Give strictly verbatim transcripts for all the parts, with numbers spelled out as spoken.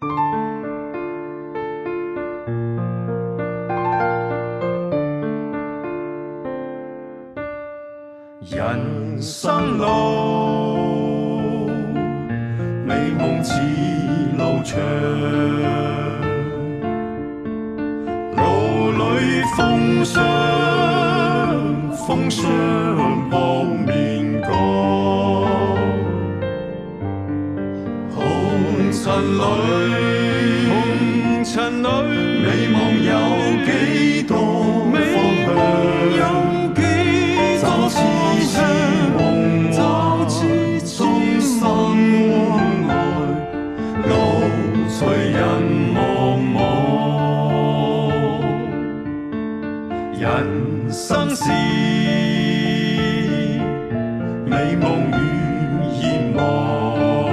人生路，美夢似路長，路裏風霜，風霜撲面降，紅塵裏，紅塵裏，美夢有幾多方向？就似似夢幻，終身愛，路隨人茫茫。人生是美夢與願望，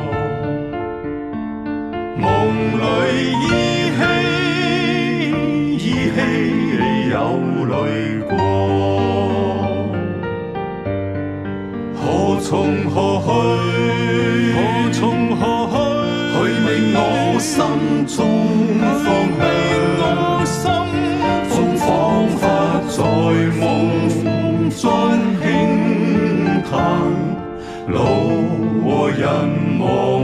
夢裏依稀依稀有淚光。何從何去？何從何去？去覓我心中方向。風彷彿在夢中輕嘆，路和人茫。